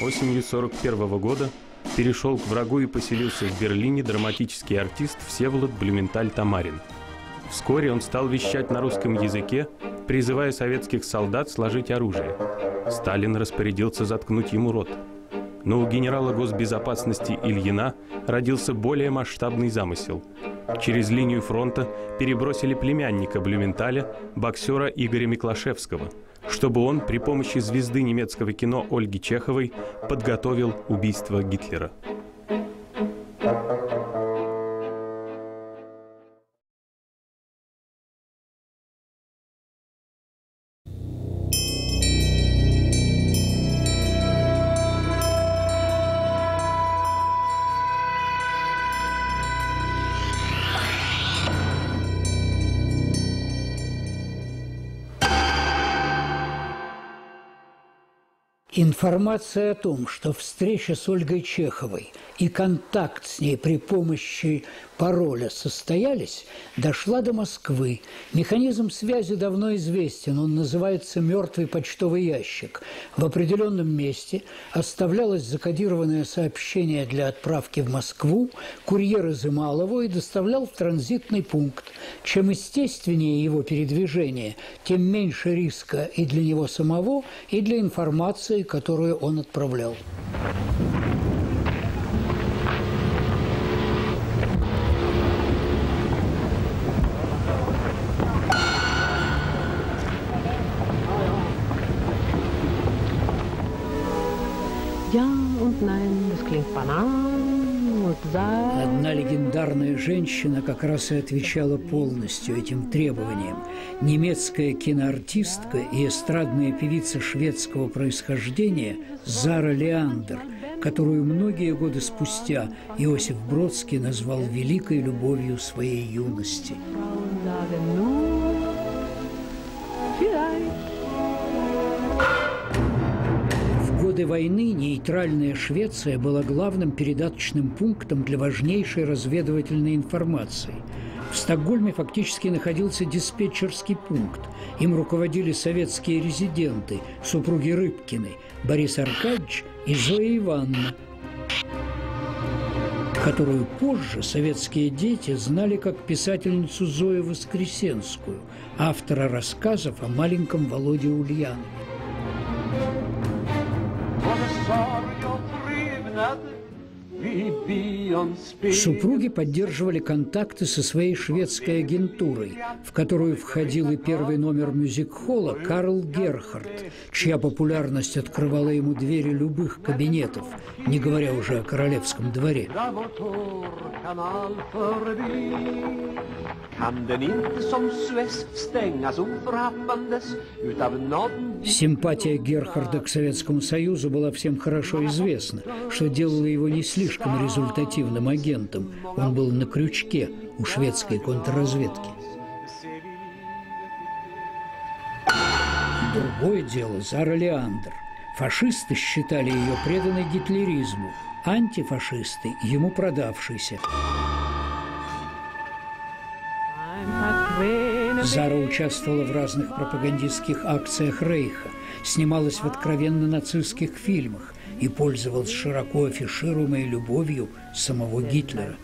осенью 1941 года перешел к врагу и поселился в Берлине драматический артист Всеволод Блюменталь-Тамарин. Вскоре он стал вещать на русском языке, призывая советских солдат сложить оружие. Сталин распорядился заткнуть ему рот. Но у генерала госбезопасности Ильина родился более масштабный замысел. Через линию фронта перебросили племянника Блюменталя, боксера Игоря Миклашевского, чтобы он при помощи звезды немецкого кино Ольги Чеховой подготовил убийство Гитлера. Информация о том, что встреча с Ольгой Чеховой и контакт с ней при помощи пароля состоялись, дошла до Москвы. Механизм связи давно известен, он называется «мертвый почтовый ящик». В определенном месте оставлялось закодированное сообщение для отправки в Москву, курьер изымал его и доставлял в транзитный пункт. Чем естественнее его передвижение, тем меньше риска и для него самого, и для информации, которую он отправлял. Одна легендарная женщина как раз и отвечала полностью этим требованиям. Немецкая киноартистка и эстрадная певица шведского происхождения Зара Леандер, которую многие годы спустя Иосиф Бродский назвал великой любовью своей юности. В годы войны нейтральная Швеция была главным передаточным пунктом для важнейшей разведывательной информации. В Стокгольме фактически находился диспетчерский пункт. Им руководили советские резиденты, супруги Рыбкины, Борис Аркадьевич и Зоя Ивановна, которую позже советские дети знали как писательницу Зою Воскресенскую, автора рассказов о маленьком Володе Ульянове. Супруги поддерживали контакты со своей шведской агентурой, в которую входил и первый номер мюзик-холла Карл Герхард, чья популярность открывала ему двери любых кабинетов, не говоря уже о королевском дворе. Симпатия Герхарда к Советскому Союзу была всем хорошо известна, что делало его не слишком результативным агентом. Он был на крючке у шведской контрразведки. Другое дело Зара Леандер. Фашисты считали ее преданной гитлеризму, антифашисты – ему продавшейся. Зара участвовала в разных пропагандистских акциях Рейха, снималась в откровенно нацистских фильмах и пользовалась широко афишируемой любовью самого Гитлера.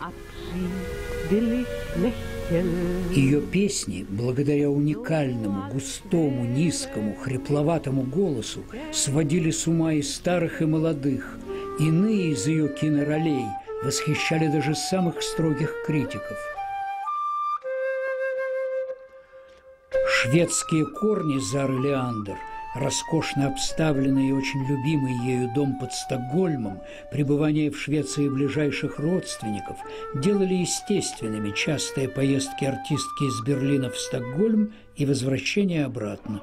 Ее песни, благодаря уникальному, густому, низкому, хрипловатому голосу, сводили с ума и старых, и молодых. Иные из ее киноролей восхищали даже самых строгих критиков. Шведские корни Зары Леандер, роскошно обставленный и очень любимый ею дом под Стокгольмом, пребывание в Швеции ближайших родственников делали естественными частые поездки артистки из Берлина в Стокгольм и возвращение обратно.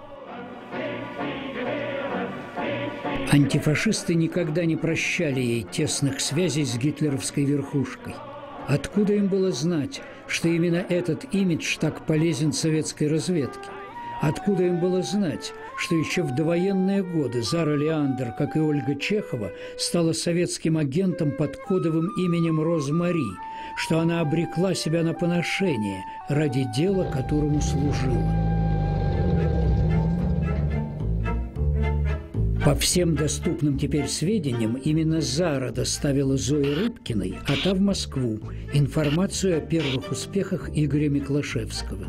Антифашисты никогда не прощали ей тесных связей с гитлеровской верхушкой. Откуда им было знать, что именно этот имидж так полезен советской разведке? Откуда им было знать, что еще в довоенные годы Зара Леандер, как и Ольга Чехова, стала советским агентом под кодовым именем Розмари, что она обрекла себя на поношение ради дела, которому служила? По всем доступным теперь сведениям, именно Зара доставила Зое Рыбкиной, а та в Москву, информацию о первых успехах Игоря Миклашевского.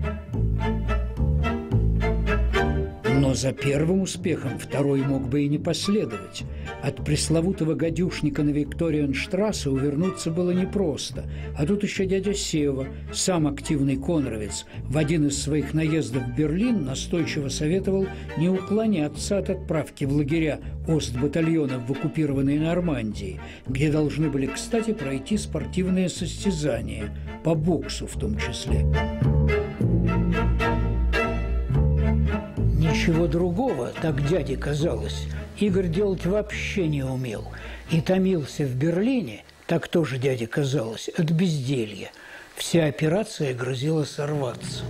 Но за первым успехом второй мог бы и не последовать. От пресловутого гадюшника на Викториенштрассе увернуться было непросто. А тут еще дядя Сева, сам активный конровец, в один из своих наездов в Берлин настойчиво советовал не уклоняться от отправки в лагеря Остбатальонов в оккупированной Нормандии, где должны были, кстати, пройти спортивные состязания, по боксу в том числе. Ничего другого, так дяде казалось, Игорь делать вообще не умел и томился в Берлине, так тоже дяде казалось, от безделья. Вся операция грозила сорваться.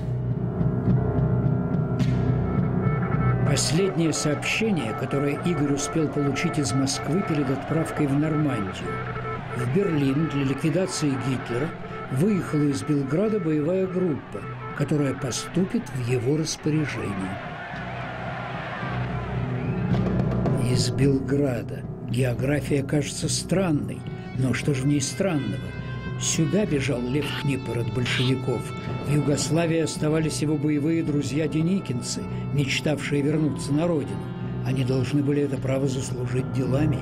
Последнее сообщение, которое Игорь успел получить из Москвы перед отправкой в Нормандию. В Берлин для ликвидации Гитлера выехала из Белграда боевая группа, которая поступит в его распоряжение. Из Белграда. География кажется странной, но что же в ней странного? Сюда бежал Лев Книпер от большевиков. В Югославии оставались его боевые друзья-деникинцы, мечтавшие вернуться на родину. Они должны были это право заслужить делами.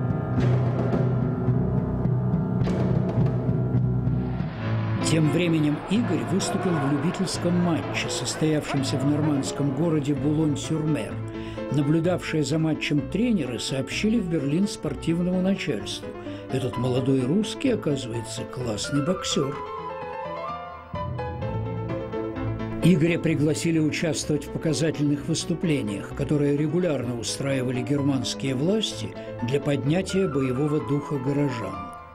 Тем временем Игорь выступил в любительском матче, состоявшемся в нормандском городе Булонь-сюр-Мер. Наблюдавшие за матчем тренеры сообщили в Берлин спортивному начальству. Этот молодой русский, оказывается, классный боксер. Игоря пригласили участвовать в показательных выступлениях, которые регулярно устраивали германские власти для поднятия боевого духа горожан.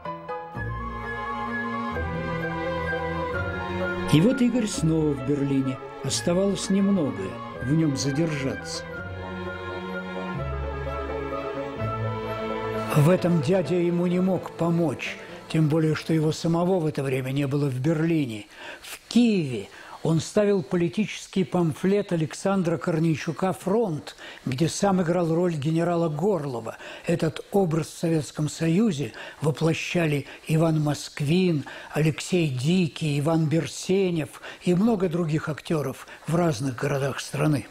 И вот Игорь снова в Берлине. Оставалось немногое в нем задержаться. В этом дядя ему не мог помочь, тем более, что его самого в это время не было в Берлине. В Киеве он ставил политический памфлет Александра Корнейчука «Фронт», где сам играл роль генерала Горлова. Этот образ в Советском Союзе воплощали Иван Москвин, Алексей Дикий, Иван Берсенев и много других актеров в разных городах страны.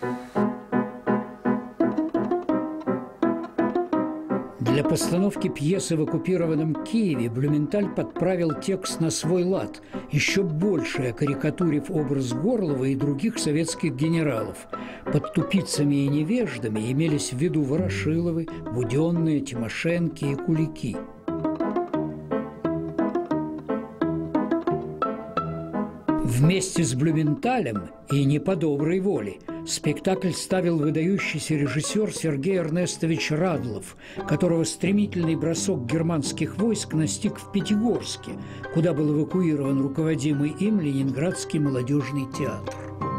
Для постановки пьесы в оккупированном Киеве Блюменталь подправил текст на свой лад, еще больше окарикатурив образ Горлова и других советских генералов. Под тупицами и невеждами имелись в виду Ворошиловы, Буденные, Тимошенки и Кулики. Вместе с Блюменталем и не по доброй воле спектакль ставил выдающийся режиссер Сергей Эрнестович Радлов, которого стремительный бросок германских войск настиг в Пятигорске, куда был эвакуирован руководимый им Ленинградский молодежный театр.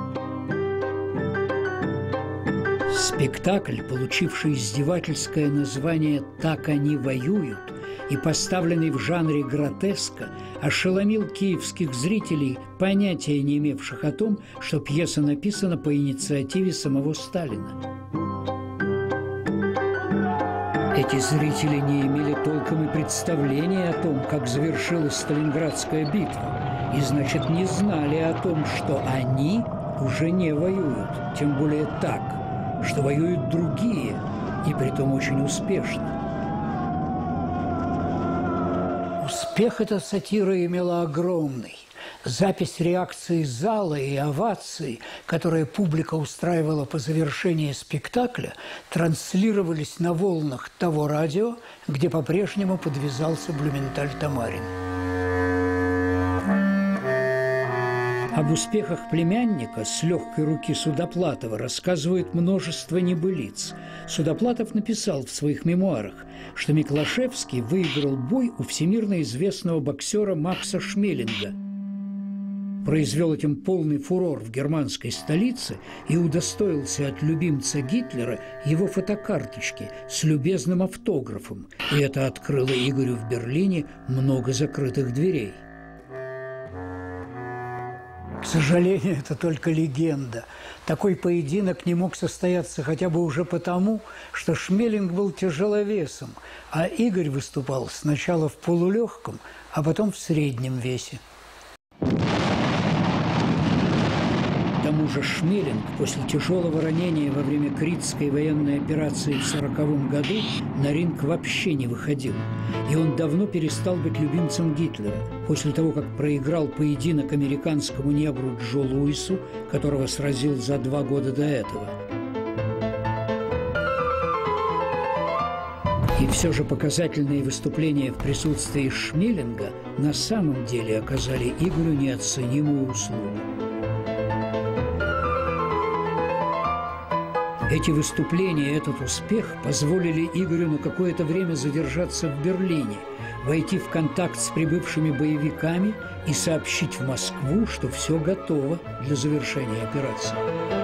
Спектакль, получивший издевательское название «Так они воюют» и поставленный в жанре гротеска, ошеломил киевских зрителей, понятия не имевших о том, что пьеса написана по инициативе самого Сталина. Эти зрители не имели толком и представления о том, как завершилась Сталинградская битва, и, значит, не знали о том, что они уже не воюют, тем более так, что воюют другие, и притом очень успешно. Успех эта сатира имела огромный. Запись реакции зала и оваций, которые публика устраивала по завершении спектакля, транслировались на волнах того радио, где по-прежнему подвязался Блюменталь-Тамарин. Об успехах племянника с легкой руки Судоплатова рассказывает множество небылиц. Судоплатов написал в своих мемуарах, что Миклашевский выиграл бой у всемирно известного боксера Макса Шмелинга, произвел этим полный фурор в германской столице и удостоился от любимца Гитлера его фотокарточки с любезным автографом. И это открыло Игорю в Берлине много закрытых дверей. К сожалению, это только легенда. Такой поединок не мог состояться хотя бы уже потому, что Шмелинг был тяжеловесом, а Игорь выступал сначала в полулегком, а потом в среднем весе. К тому же Шмелинг после тяжелого ранения во время Критской военной операции в 1940 году на ринг вообще не выходил. И он давно перестал быть любимцем Гитлера, после того, как проиграл поединок американскому негру Джо Луису, которого сразил за 2 года до этого. И все же показательные выступления в присутствии Шмелинга на самом деле оказали Игорю неоценимую услугу. Эти выступления, этот успех позволили Игорю на какое-то время задержаться в Берлине, войти в контакт с прибывшими боевиками и сообщить в Москву, что все готово для завершения операции.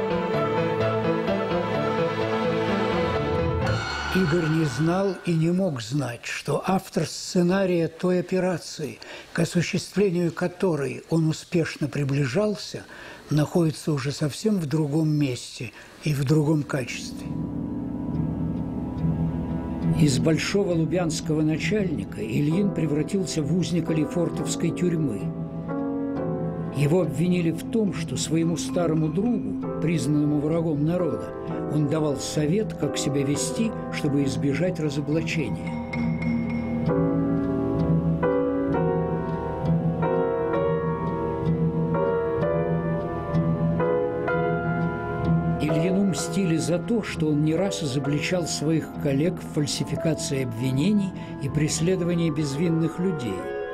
Игорь не знал и не мог знать, что автор сценария той операции, к осуществлению которой он успешно приближался, находится уже совсем в другом месте и в другом качестве. Из большого лубянского начальника Ильин превратился в узника Лефортовской тюрьмы. Его обвинили в том, что своему старому другу, признанному врагом народа, он давал совет, как себя вести, чтобы избежать разоблачения. Ильину мстили за то, что он не раз изобличал своих коллег в фальсификации обвинений и преследовании безвинных людей.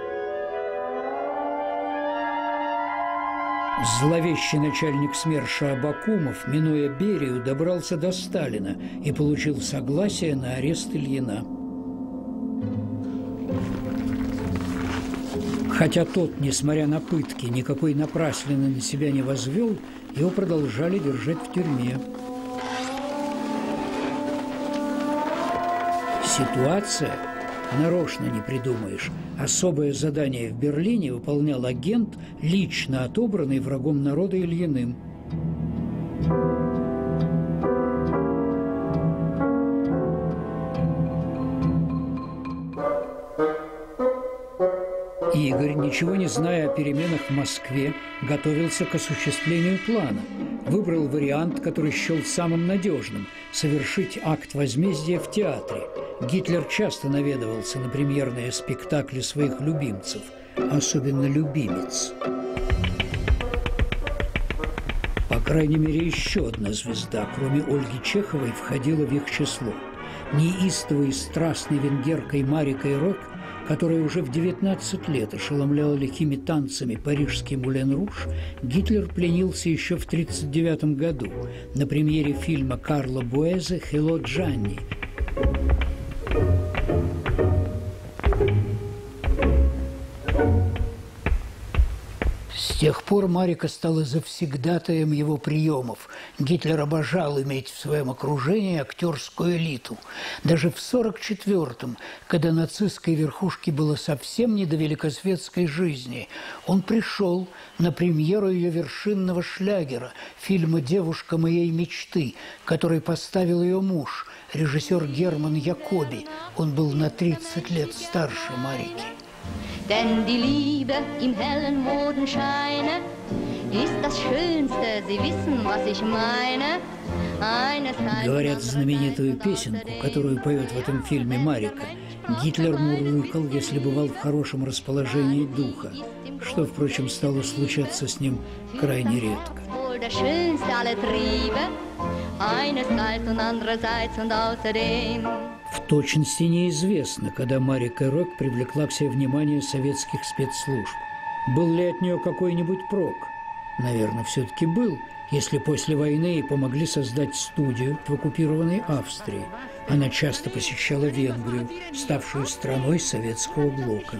Зловещий начальник СМЕРШа Абакумов, минуя Берию, добрался до Сталина и получил согласие на арест Ильина. Хотя тот, несмотря на пытки, никакой напраслины на себя не возвел, его продолжали держать в тюрьме. Ситуация, нарочно не придумаешь, особое задание в Берлине выполнял агент, лично отобранный врагом народа Ильиным. Игорь, ничего не зная о переменах в Москве, готовился к осуществлению плана. Выбрал вариант, который счел самым надежным – совершить акт возмездия в театре. Гитлер часто наведывался на премьерные спектакли своих любимцев, особенно любимец. По крайней мере, еще одна звезда, кроме Ольги Чеховой, входила в их число. Неистовой и страстной венгеркой Марикой Рок, которая уже в 19 лет ошеломляла лихими танцами парижский Мулен-Руж, Гитлер пленился еще в 1939 году на премьере фильма Карла Буэзе «Хелло, Джанни». С тех пор Марика стала завсегдатаем его приемов. Гитлер обожал иметь в своем окружении актерскую элиту. Даже в 1944-м, когда нацистской верхушке было совсем не до великосветской жизни, он пришел на премьеру ее вершинного шлягера, фильма «Девушка моей мечты», который поставил ее муж, режиссер Герман Якоби. Он был на 30 лет старше Марики. Denn die Liebe im hellen Mondenscheine ist das Schönste, Sie wissen, was ich meine. Говорят, знаменитую песенку, которую поет в этом фильме Марика, Гитлер мурлыкал, если бывал в хорошем расположении духа, что, впрочем, стало случаться с ним крайне редко. В точности неизвестно, когда Марика Рок привлекла к себе внимание советских спецслужб. Был ли от нее какой-нибудь прок? Наверное, все-таки был, если после войны ей помогли создать студию в оккупированной Австрии. Она часто посещала Венгрию, ставшую страной советского блока.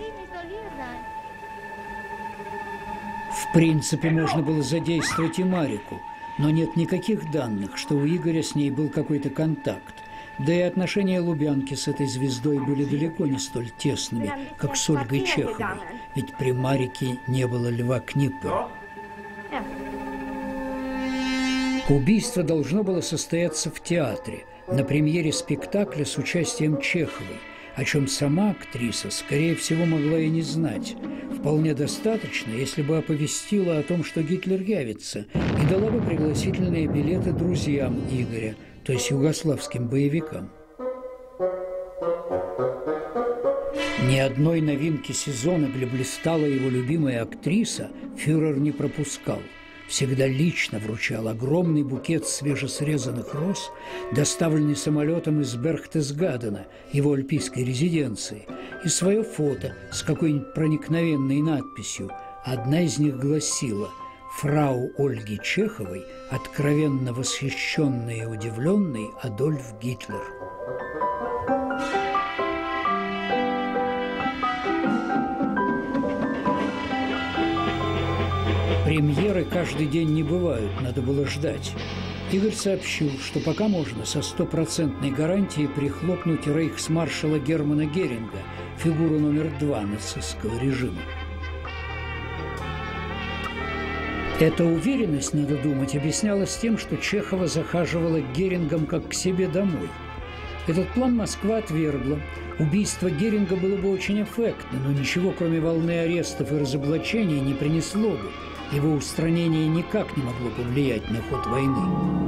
В принципе, можно было задействовать и Марику, но нет никаких данных, что у Игоря с ней был какой-то контакт. Да и отношения Лубянки с этой звездой были далеко не столь тесными, как с Ольгой Чеховой, ведь при Марике не было Льва Книппера. Убийство должно было состояться в театре, на премьере спектакля с участием Чеховой, о чем сама актриса, скорее всего, могла и не знать. Вполне достаточно, если бы оповестила о том, что Гитлер явится, и дала бы пригласительные билеты друзьям Игоря, то есть югославским боевикам. Ни одной новинки сезона, где блистала его любимая актриса, фюрер не пропускал. Всегда лично вручал огромный букет свежесрезанных роз, доставленный самолетом из Берхтесгадена, его альпийской резиденции, и свое фото с какой-нибудь проникновенной надписью. Одна из них гласила: «Фрау Ольги Чеховой, откровенно восхищенный и удивленный Адольф Гитлер». Премьеры каждый день не бывают, надо было ждать. Игорь сообщил, что пока можно со 100% гарантией прихлопнуть рейхсмаршала Германа Геринга, фигуру номер 2 нацистского режима. Эта уверенность, надо думать, объяснялась тем, что Чехова захаживала к Герингам как к себе домой. Этот план Москва отвергла. Убийство Геринга было бы очень эффектно, но ничего, кроме волны арестов и разоблачений, не принесло бы. Его устранение никак не могло повлиять на ход войны.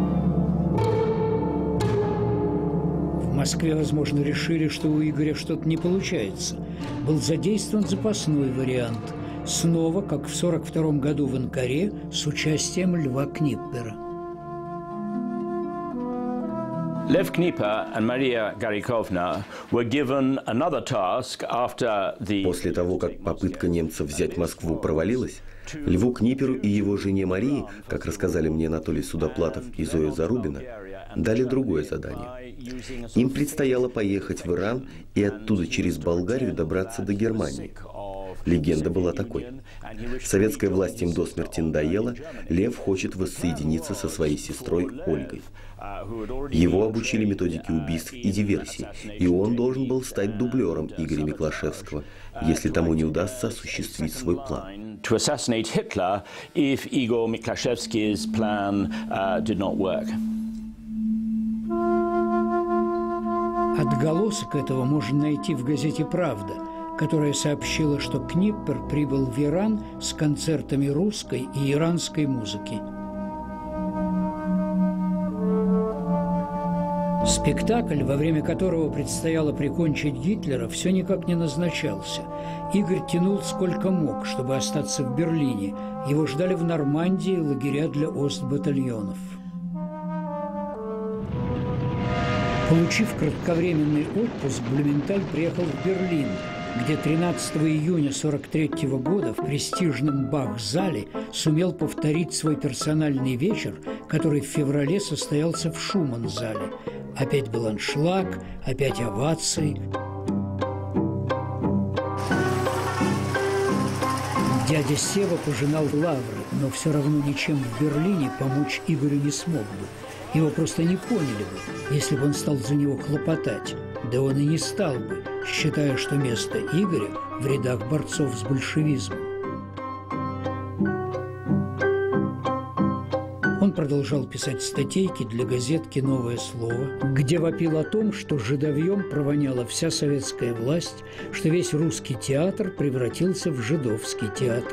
В Москве, возможно, решили, что у Игоря что-то не получается. Был задействован запасной вариант. Снова, как в 1942 году в Анкаре, с участием Льва Книппера. Lev Knipper and Maria Garikovna were given another task after the... После того, как попытка немцев взять Москву провалилась, Льву Книперу и его жене Марии, как рассказали мне Анатолий Судоплатов и Зоя Зарубина, дали другое задание. Им предстояло поехать в Иран и оттуда через Болгарию добраться до Германии. Легенда была такой. Советская власть им до смерти надоела, Лев хочет воссоединиться со своей сестрой Ольгой. Его обучили методике убийств и диверсий, и он должен был стать дублером Игоря Миклашевского, если тому не удастся осуществить свой план. Отголосок этого можно найти в газете «Правда», которая сообщила, что Книппер прибыл в Иран с концертами русской и иранской музыки. Спектакль, во время которого предстояло прикончить Гитлера, все никак не назначался. Игорь тянул сколько мог, чтобы остаться в Берлине. Его ждали в Нормандии лагеря для остбатальонов. Получив кратковременный отпуск, Блюменталь приехал в Берлин, где 13 июня 1943 года в престижном Бах-зале сумел повторить свой персональный вечер, который в феврале состоялся в Шуман-зале. Опять был аншлаг, опять овации. Дядя Сева пожинал лавры, но все равно ничем в Берлине помочь Игорю не смог бы. Его просто не поняли бы, если бы он стал за него хлопотать. Да он и не стал бы, считая, что место Игоря в рядах борцов с большевизмом. Он продолжал писать статейки для газетки «Новое слово», где вопил о том, что жидовьем провоняла вся советская власть, что весь русский театр превратился в жидовский театр.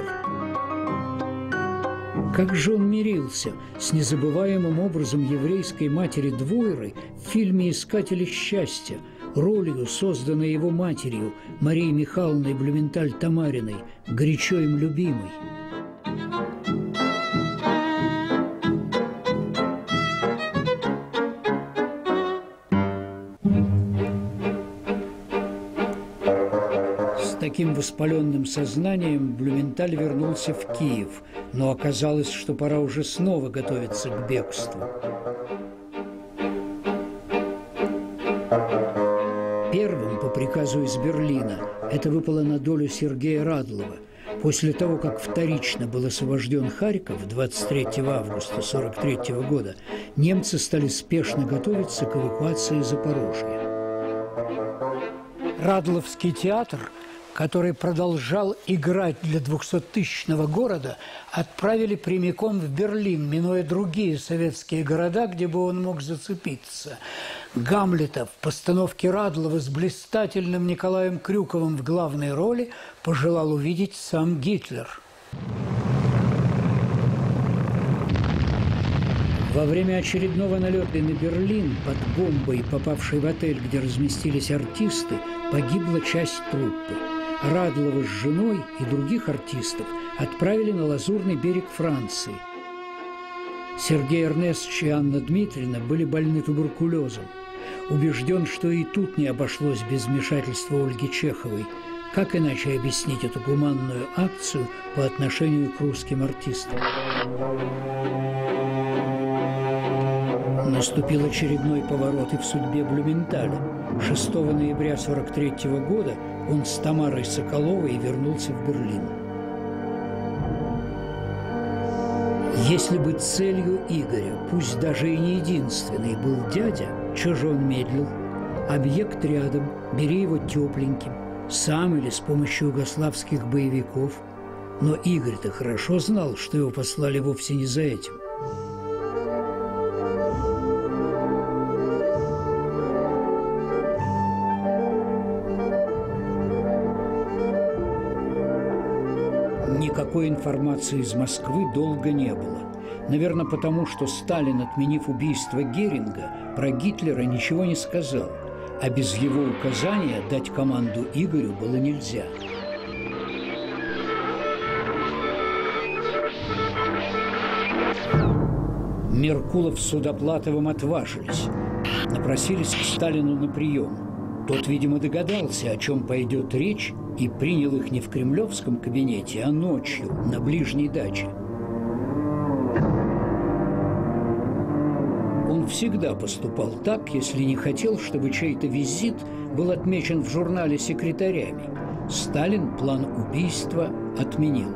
Как же он мирился с незабываемым образом еврейской матери Двойры в фильме «Искатели счастья», ролью, созданной его матерью Марией Михайловной Блюменталь-Тамариной, горячо им любимой. С таким воспаленным сознанием Блюменталь вернулся в Киев, но оказалось, что пора уже снова готовиться к бегству. Первым по приказу из Берлина это выпало на долю Сергея Радлова. После того, как вторично был освобожден Харьков 23 августа 1943 года, немцы стали спешно готовиться к эвакуации Запорожья. Радловский театр который продолжал играть для 200-тысячного города, отправили прямиком в Берлин, минуя другие советские города, где бы он мог зацепиться. Гамлета в постановке Радлова с блистательным Николаем Крюковым в главной роли пожелал увидеть сам Гитлер. Во время очередного налета на Берлин под бомбой, попавшей в отель, где разместились артисты, погибла часть труппы. Радлова с женой и других артистов отправили на Лазурный берег Франции. Сергей Эрнестович и Анна Дмитриевна были больны туберкулезом. Убежден, что и тут не обошлось без вмешательства Ольги Чеховой. Как иначе объяснить эту гуманную акцию по отношению к русским артистам? Наступил очередной поворот и в судьбе Блюменталя. 6 ноября 1943 года он с Тамарой Соколовой вернулся в Берлин. Если бы целью Игоря, пусть даже и не единственный, был дядя, чего же он медлил? Объект рядом, бери его тепленьким, сам или с помощью югославских боевиков. Но Игорь-то хорошо знал, что его послали вовсе не за этим. Никакой информации из Москвы долго не было. Наверное, потому что Сталин, отменив убийство Геринга, про Гитлера ничего не сказал, а без его указания дать команду Игорю было нельзя. Меркулов с Судоплатовым отважились, напросились к Сталину на прием. Тот, видимо, догадался, о чем пойдет речь, и принял их не в кремлевском кабинете, а ночью на ближней даче. Он всегда поступал так, если не хотел, чтобы чей-то визит был отмечен в журнале секретарями. Сталин план убийства отменил.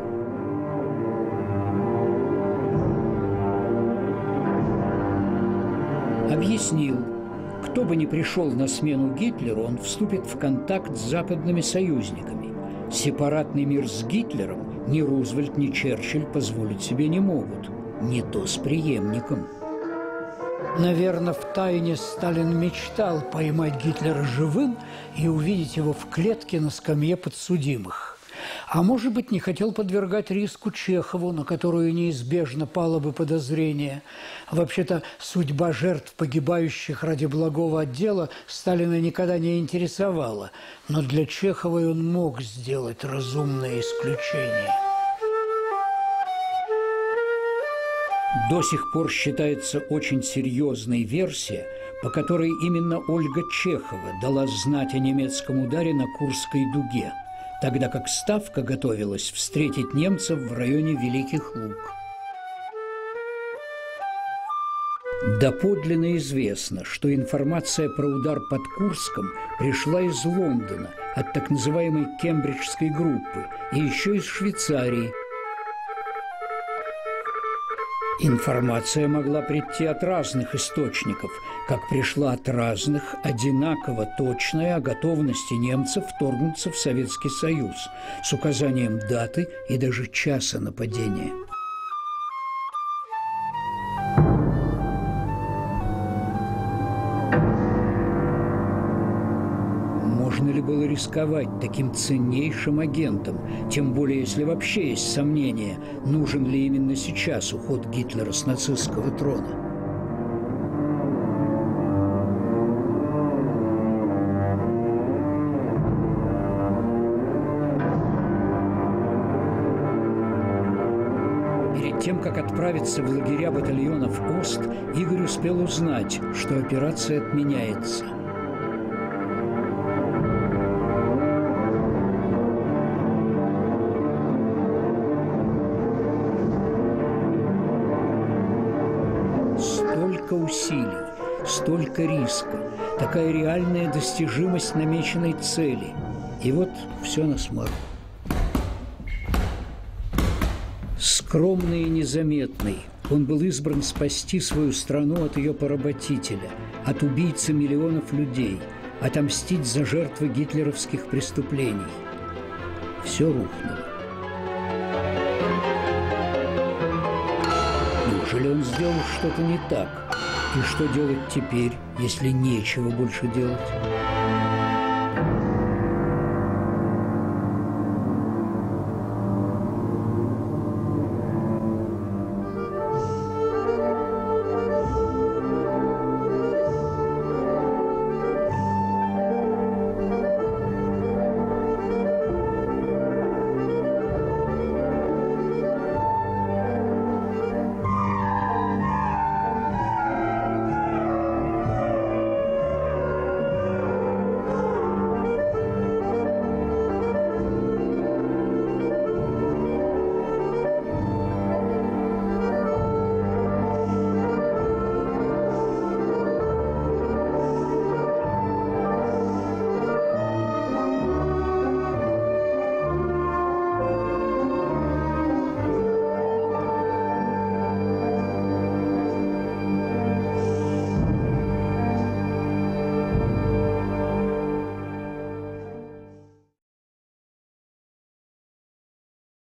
Объяснил, кто бы ни пришел на смену Гитлеру, он вступит в контакт с западными союзниками. Сепаратный мир с Гитлером ни Рузвельт, ни Черчилль позволить себе не могут. Не то с преемником. Наверное, втайне Сталин мечтал поймать Гитлера живым и увидеть его в клетке на скамье подсудимых. А может быть, не хотел подвергать риску Чехову, на которую неизбежно пало бы подозрение. Вообще-то, судьба жертв, погибающих ради благого отдела, Сталина никогда не интересовала. Но для Чеховой он мог сделать разумное исключение. До сих пор считается очень серьезной версия, по которой именно Ольга Чехова дала знать о немецком ударе на Курской дуге, тогда как Ставка готовилась встретить немцев в районе Великих Луг. Доподлинно известно, что информация про удар под Курском пришла из Лондона, от так называемой Кембриджской группы, и еще из Швейцарии. Информация могла прийти от разных источников, как пришла от разных одинаково точная о готовности немцев вторгнуться в Советский Союз с указанием даты и даже часа нападения. Можно ли было рисковать таким ценнейшим агентом, тем более если вообще есть сомнения, нужен ли именно сейчас уход Гитлера с нацистского трона? Перед тем, как отправиться в лагеря батальонов Ост, Игорь успел узнать, что операция отменяется. Столько усилий, столько риска, такая реальная достижимость намеченной цели. И вот все насмарку. Скромный и незаметный, он был избран спасти свою страну от ее поработителя, от убийцы миллионов людей, отомстить за жертвы гитлеровских преступлений. все рухнуло. Неужели он сделал что-то не так? И что делать теперь, если нечего больше делать?